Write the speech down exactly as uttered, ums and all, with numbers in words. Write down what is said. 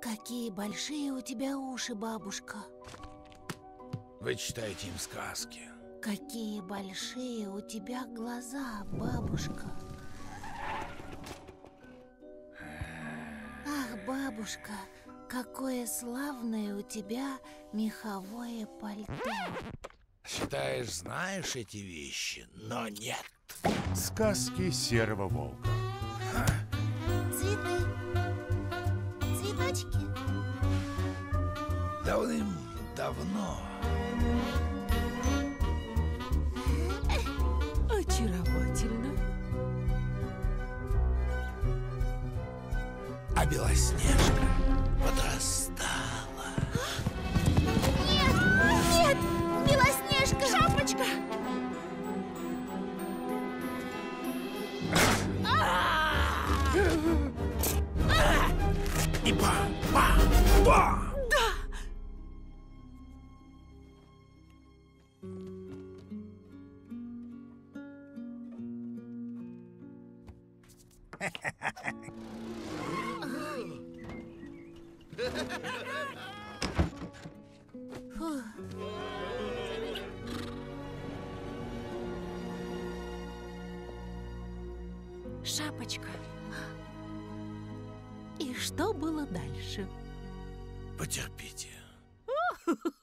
Какие большие у тебя уши, бабушка. Вы читаете им сказки. Какие большие у тебя глаза, бабушка. Ах, бабушка, какое славное у тебя меховое пальто. Считаешь, знаешь эти вещи, но нет. Сказки Серого Волка. Цветы. Цветочки. Давным-давно Очаровательно. а Белоснежка подрастала. Нет, нет, Белоснежка, шапочка. И бам-бам-бам! Фух. Шапочка. И что было дальше? Потерпите.